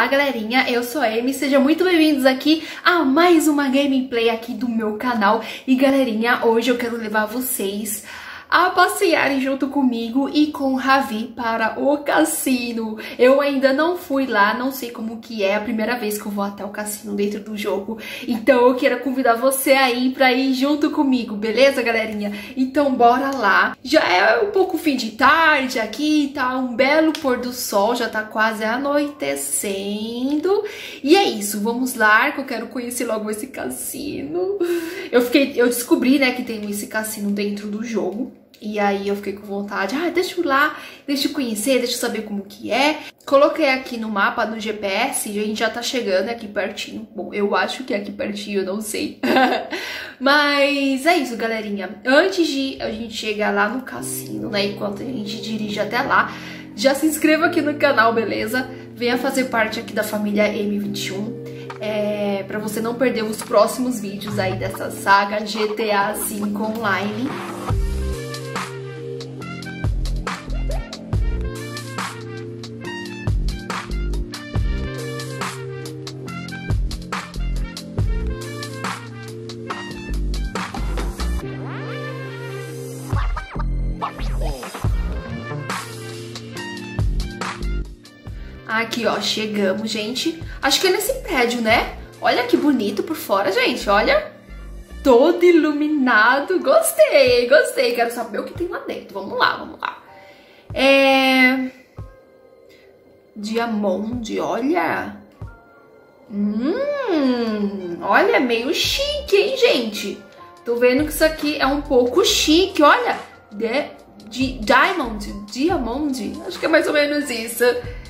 Olá galerinha, eu sou a Amy, sejam muito bem-vindos aqui a mais uma gameplay aqui do meu canal. E galerinha, hoje eu quero levar vocês a passearem junto comigo e com o Ravi para o cassino. Eu ainda não fui lá, não sei como que é a primeira vez que eu vou até o cassino dentro do jogo. Então eu quero convidar você aí pra ir junto comigo, beleza galerinha? Então bora lá. Já é um pouco fim de tarde aqui, tá um belo pôr do sol, já tá quase anoitecendo. E é isso, vamos lá que eu quero conhecer logo esse cassino. Eu descobri, né, que tem esse cassino dentro do jogo. E aí eu fiquei com vontade, deixa eu ir lá, deixa eu conhecer, deixa eu saber como que é. Coloquei aqui no mapa, no GPS, e a gente já tá chegando aqui pertinho. Bom, eu acho que é aqui pertinho, eu não sei. Mas é isso, galerinha. Antes de a gente chegar lá no cassino, né, enquanto a gente dirige até lá, já se inscreva aqui no canal, beleza? Venha fazer parte aqui da família M21. Pra você não perder os próximos vídeos aí dessa saga GTA V Online. Aqui, ó, chegamos, gente. Acho que é nesse prédio, né? Olha que bonito por fora, gente, olha. Todo iluminado. Gostei, gostei. Quero saber o que tem lá dentro. Vamos lá, vamos lá. Diamond, olha. Olha, meio chique, hein, gente? Tô vendo que isso aqui é um pouco chique, olha. Diamond. Acho que é mais ou menos isso.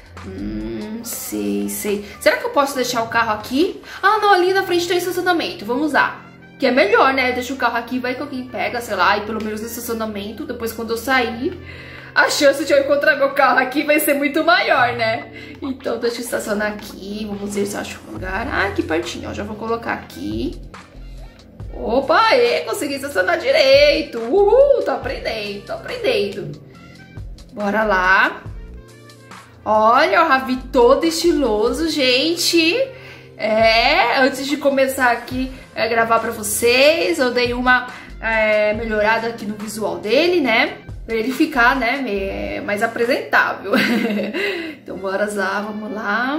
Sei. Será que eu posso deixar o carro aqui? Ah, não, ali na frente tem estacionamento. Vamos lá. Que é melhor, né? Deixa o carro aqui, vai que alguém pega, sei lá, e pelo menos no estacionamento. Depois, quando eu sair, a chance de eu encontrar meu carro aqui vai ser muito maior, né? Então, deixa eu estacionar aqui. Vamos ver se eu acho um lugar. Ah, aqui pertinho, ó. Já vou colocar aqui. Opa, consegui estacionar direito. Uhul, tô aprendendo. Bora lá. Olha, o Ravi todo estiloso, gente. Antes de começar aqui a gravar pra vocês, eu dei uma melhorada aqui no visual dele, né? Pra ele ficar, né, mais apresentável. Então, bora lá, vamos lá.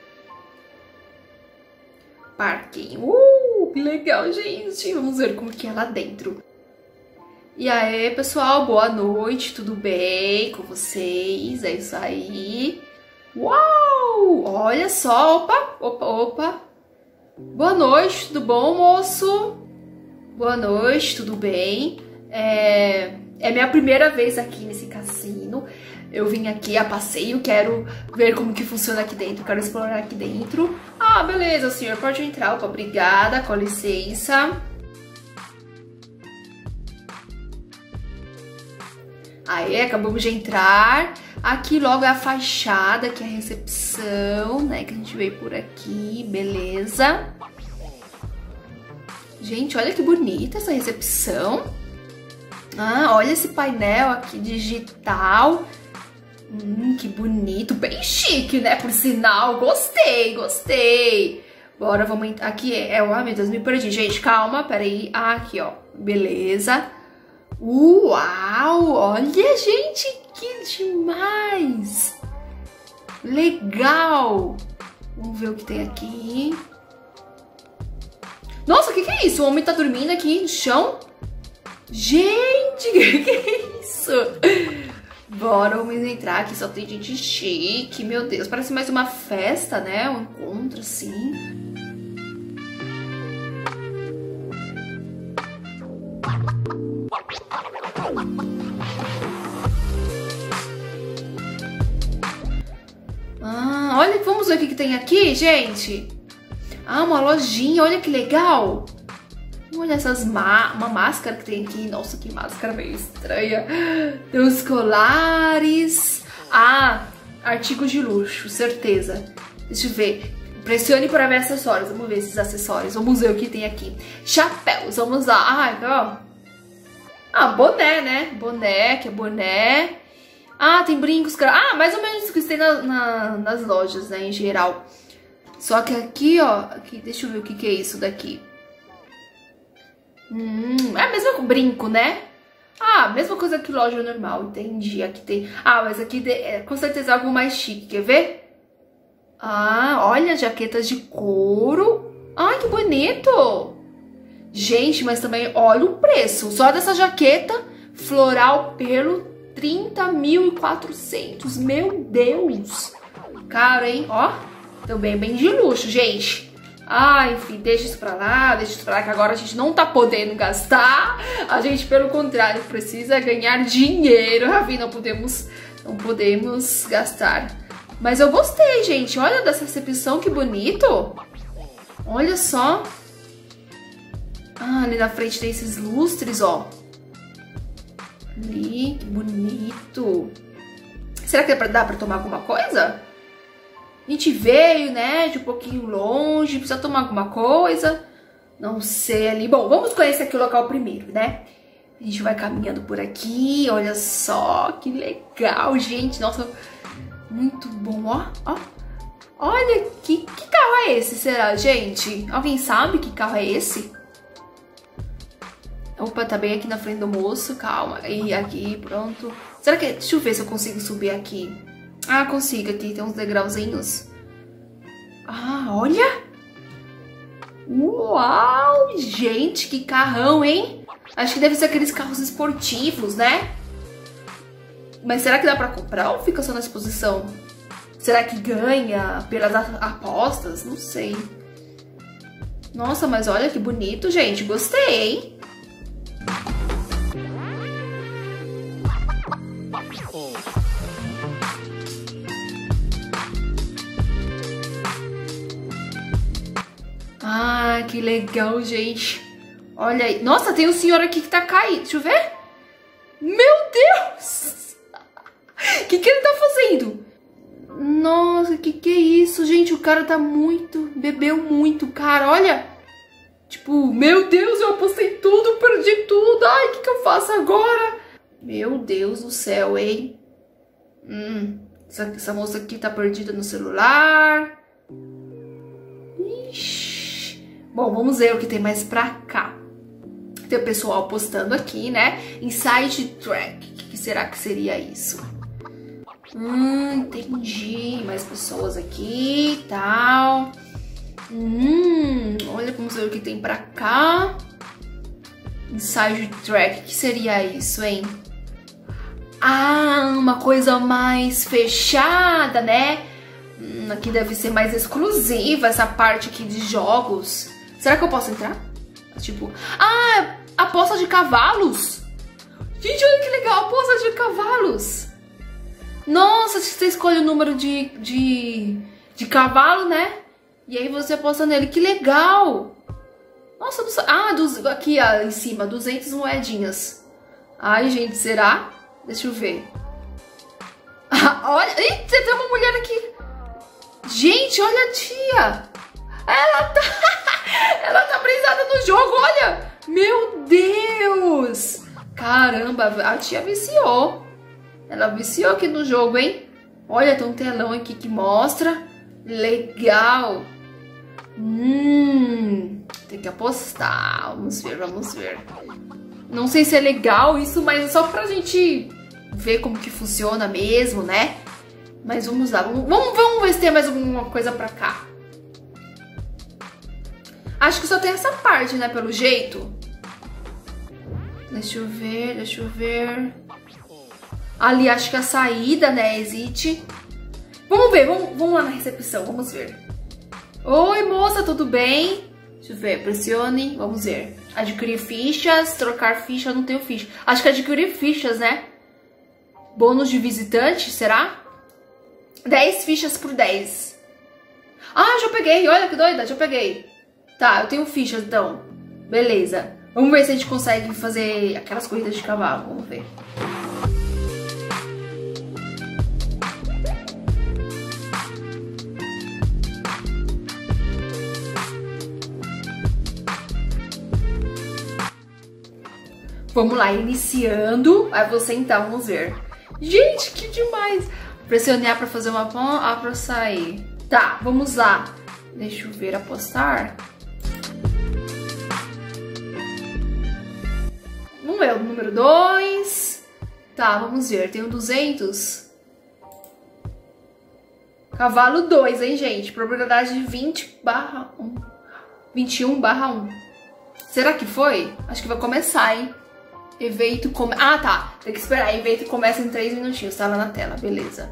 Parquinho. Que legal, gente. Vamos ver como que é lá dentro. E aí, pessoal, boa noite, tudo bem com vocês? É isso aí. Uau! Olha só, opa. Boa noite, tudo bom, moço? Boa noite, tudo bem? É minha primeira vez aqui nesse cassino. Eu vim aqui a passeio, quero ver como que funciona aqui dentro, quero explorar aqui dentro. Ah, beleza, senhor, pode entrar. Opa, obrigada, com licença. Aí, acabamos de entrar. Aqui logo é a fachada, que é a recepção, né? Que a gente veio por aqui, beleza. Gente, olha que bonita essa recepção. Ah, olha esse painel aqui digital. Que bonito, bem chique, né? Por sinal, gostei. Bora, vamos entrar. Aqui ai meu Deus, me perdi, gente, calma, peraí. Aqui, ó, beleza. Uau, olha, gente, que demais! Legal! Vamos ver o que tem aqui. Nossa, o que é isso? O homem tá dormindo aqui no chão? Gente, que é isso? Bora, vamos entrar aqui, só tem gente chique, meu Deus. Parece mais uma festa, né? Um encontro, assim. Olha, vamos ver o que tem aqui, gente. Uma lojinha, olha que legal. Olha uma máscara que tem aqui. Nossa, que máscara meio estranha. Tem os colares. Artigos de luxo, certeza. Deixa eu ver. Pressione para ver acessórios. Vamos ver esses acessórios. Vamos ver o que tem aqui. Chapéus, vamos lá. Boné, né? Boné, que é boné. Ah, tem brincos, cara. Ah, mais ou menos isso que tem nas lojas, né, em geral. Só que aqui, ó, aqui, deixa eu ver o que é isso daqui. É a mesma brinco, né? Ah, mesma coisa que loja normal, entendi. Aqui tem... Ah, mas aqui com certeza algo mais chique, quer ver? Ah, olha, jaquetas de couro. Ai, que bonito! Gente, mas também olha o preço. Só dessa jaqueta floral pelo 30.400. Meu Deus! Caro, hein? Ó, também bem de luxo, gente. Ah, enfim, deixa isso pra lá, que agora a gente não tá podendo gastar. A gente, pelo contrário, precisa ganhar dinheiro. Ravi, não podemos gastar. Mas eu gostei, gente. Olha dessa recepção, que bonito. Olha só. Ah, ali na frente tem esses lustres, ó. Ali, que bonito. Será que dá pra tomar alguma coisa? A gente veio, né, de um pouquinho longe, precisa tomar alguma coisa. Não sei ali. Bom, vamos conhecer aqui o local primeiro, né? A gente vai caminhando por aqui, olha só, que legal, gente. Nossa, muito bom, ó, ó. Olha, que carro é esse, será, gente? Alguém sabe que carro é esse? Opa, tá bem aqui na frente do moço, calma. E aqui, pronto. Será que... Deixa eu ver se eu consigo subir aqui. Ah, consigo aqui, tem uns degrauzinhos. Ah, olha! Uau! Gente, que carrão, hein? Acho que deve ser aqueles carros esportivos, né? Mas será que dá pra comprar ou fica só na exposição? Será que ganha pelas apostas? Não sei. Nossa, mas olha que bonito, gente. Gostei, hein? Ah, que legal, gente. Olha aí. Nossa, tem um senhor aqui que tá caído. Deixa eu ver. Meu Deus! O que ele tá fazendo? Nossa, que é isso, gente? O cara tá muito... Bebeu muito, cara. Olha. Tipo, meu Deus, eu apostei tudo, perdi tudo. Ai, o que eu faço agora? Meu Deus do céu, hein? Essa moça aqui tá perdida no celular. Ixi. Bom, vamos ver o que tem mais pra cá. Tem o pessoal postando aqui, né? Inside Track. O que será que seria isso? Entendi. Mais pessoas aqui e tal. Olha, vamos ver o que tem pra cá. Inside Track. O que seria isso, hein? Ah, uma coisa mais fechada, né? Aqui deve ser mais exclusiva essa parte aqui de jogos. Será que eu posso entrar? Tipo, ah, aposta de cavalos. Gente, olha que legal, aposta de cavalos. Nossa, você escolhe o número de cavalo, né? E aí você aposta nele, que legal. Nossa, aqui ó, em cima, 200 moedinhas. Ai, gente, será? Deixa eu ver. Olha, eita, tem uma mulher aqui. Gente, olha a tia. Ela tá brisada no jogo, olha. Meu Deus. Caramba, a tia viciou. Ela viciou aqui no jogo, hein? Olha, tem um telão aqui que mostra. Legal. Tem que apostar. Vamos ver, vamos ver. Não sei se é legal isso, mas é só pra gente ver como que funciona mesmo, né? Mas vamos lá, vamos ver se tem mais alguma coisa pra cá. Acho que só tem essa parte, né, pelo jeito. Deixa eu ver, deixa eu ver. Ali, acho que a saída, né, existe. Vamos ver, vamos lá na recepção, vamos ver. Oi, moça, tudo bem? Deixa eu ver, pressione, vamos ver. Adquirir fichas, trocar ficha, não tenho ficha. Acho que adquirir fichas, né? Bônus de visitante, será? 10 fichas por 10. Ah, já peguei, olha que doida, já peguei. Tá, eu tenho fichas então. Beleza. Vamos ver se a gente consegue fazer aquelas corridas de cavalo, vamos ver. Vamos lá, iniciando. Aí você então, vamos ver. Gente, que demais. Pressione A pra fazer uma pão, A pra sair. Tá, vamos lá. Deixa eu ver, apostar. Vamos ver, o número 2. Tá, vamos ver, tem um 200. Cavalo 2, hein, gente? Probabilidade de 20/1. 21/1. Será que foi? Acho que vai começar, hein? Evento começa... Ah, tá. Tem que esperar. Evento começa em 3 minutinhos. Tá lá na tela. Beleza.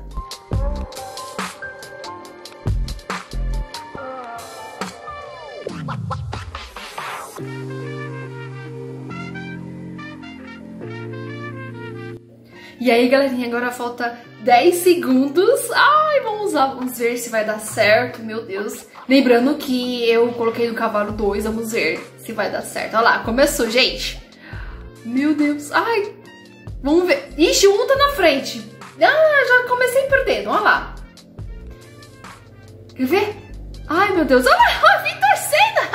E aí, galerinha, agora falta 10 segundos. Ai, vamos lá, vamos ver se vai dar certo, meu Deus. Lembrando que eu coloquei no cavalo 2, vamos ver se vai dar certo. Olha lá, começou, gente. Meu Deus, ai, vamos ver. Ixi, um tá na frente. Ah, já comecei perdendo, olha lá. Quer ver? Ai, meu Deus, olha lá, vim torcendo.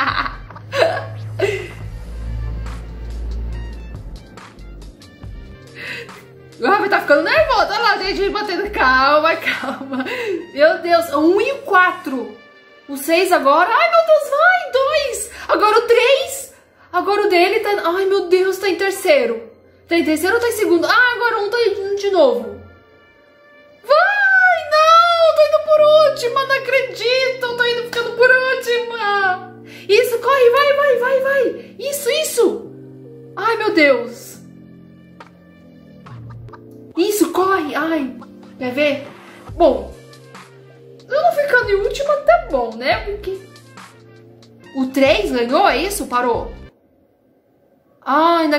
Ah, vai tá ficando nervoso. Olha lá, gente, batendo. Calma, calma. Meu Deus, 1 e o 4. O 6 agora. Ai, meu Deus, vai. 2. Agora o 3. Agora o dele tá... Ai, meu Deus, tá em terceiro. Tá em terceiro ou tá em segundo? Ah, agora um tá indo de novo. Vai, não. Tô indo por última, não acredito. Tô indo ficando por última. Isso, corre, vai. Isso. Ai, meu Deus. Isso, corre! Ai, quer ver? Bom, eu não ficando em última, tá bom, né? Porque... O 3 ganhou, é isso? Parou? Ai,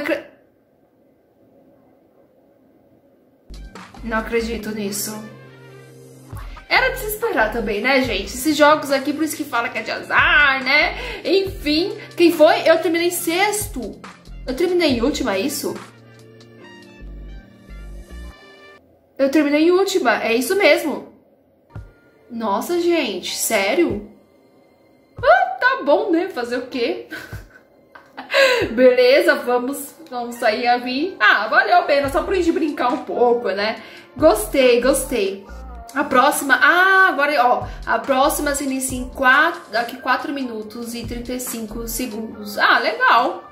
não acredito nisso. Era de se esperar também, né, gente? Esses jogos aqui, por isso que fala que é de azar, né? Enfim, quem foi? Eu terminei em sexto. Eu terminei em última, é isso? Eu terminei em última, é isso mesmo. Nossa, gente, sério? Ah, tá bom, né? Fazer o quê? Beleza, vamos sair a vir. Ah, valeu a pena, só pra gente brincar um pouco, né? Gostei. A próxima... Ah, agora, ó. A próxima se inicia em daqui 4 minutos e 35 segundos. Ah, legal.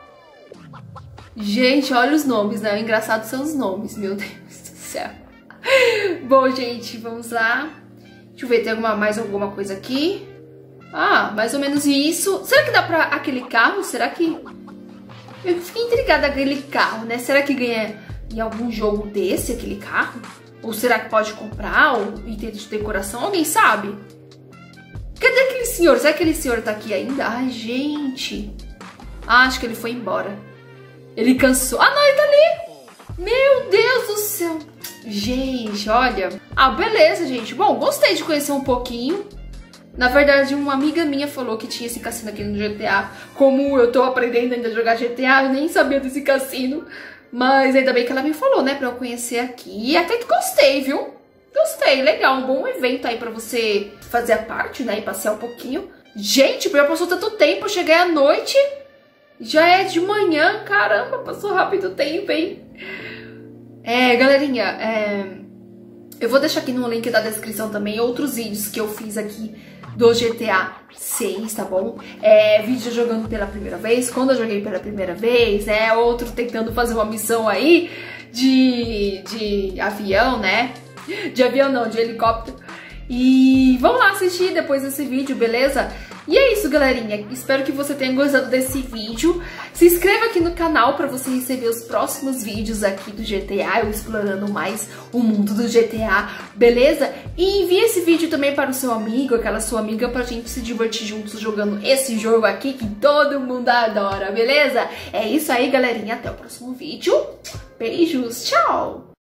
Gente, olha os nomes, né? O engraçado são os nomes, meu Deus do céu. Bom, gente, vamos lá. Deixa eu ver, tem mais alguma coisa aqui. Ah, mais ou menos isso. Será que dá pra aquele carro? Será que... Eu fiquei intrigada com aquele carro, né? Será que ganha em algum jogo desse, aquele carro? Ou será que pode comprar? Ou item de decoração? Alguém sabe? Cadê aquele senhor? Será que aquele senhor tá aqui ainda? Ai, gente. Ah, acho que ele foi embora. Ele cansou. Ah, não, ele tá ali. Meu Deus do céu. Gente, olha. Ah, beleza, gente. Bom, gostei de conhecer um pouquinho. Na verdade, uma amiga minha falou que tinha esse cassino aqui no GTA. Como eu tô aprendendo ainda a jogar GTA, eu nem sabia desse cassino. Mas ainda bem que ela me falou, né, pra eu conhecer aqui. E até que gostei, viu? Gostei, legal. Um bom evento aí pra você fazer a parte, né, e passear um pouquinho. Gente, já passou tanto tempo. Eu cheguei à noite, já é de manhã. Caramba, passou rápido o tempo, hein? Galerinha, eu vou deixar aqui no link da descrição também outros vídeos que eu fiz aqui do GTA 6, tá bom? Vídeo jogando pela primeira vez, quando eu joguei pela primeira vez, outro tentando fazer uma missão aí de avião, né? De avião não, de helicóptero. E vamos lá assistir depois desse vídeo, beleza? E é isso, galerinha. Espero que você tenha gostado desse vídeo. Se inscreva aqui no canal para você receber os próximos vídeos aqui do GTA, eu explorando mais o mundo do GTA, beleza? E envie esse vídeo também para o seu amigo, aquela sua amiga, pra gente se divertir juntos jogando esse jogo aqui que todo mundo adora, beleza? É isso aí, galerinha. Até o próximo vídeo. Beijos, tchau!